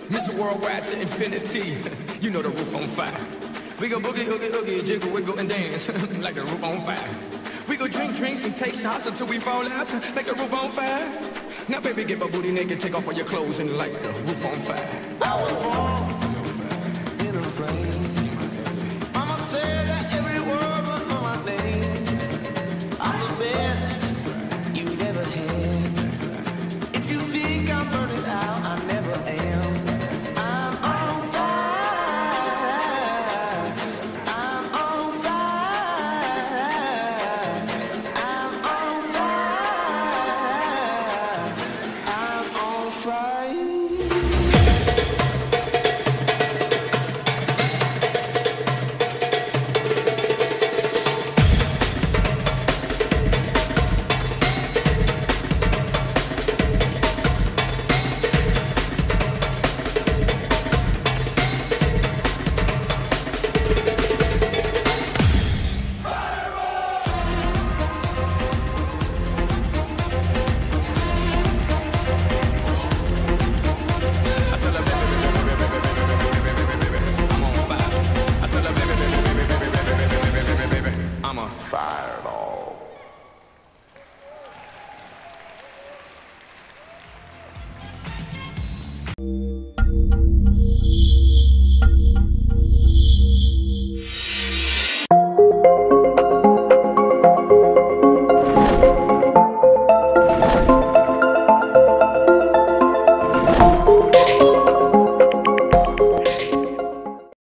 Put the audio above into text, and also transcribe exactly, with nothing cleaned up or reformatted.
Mister Worldwide to infinity. You know the roof on fire. We go boogie, oogie, oogie, jiggle, wiggle, and dance like the roof on fire. We go drink drinks and take shots until we fall out like the roof on fire. Now baby, get my booty naked, take off all your clothes and light the roof on fire. I was born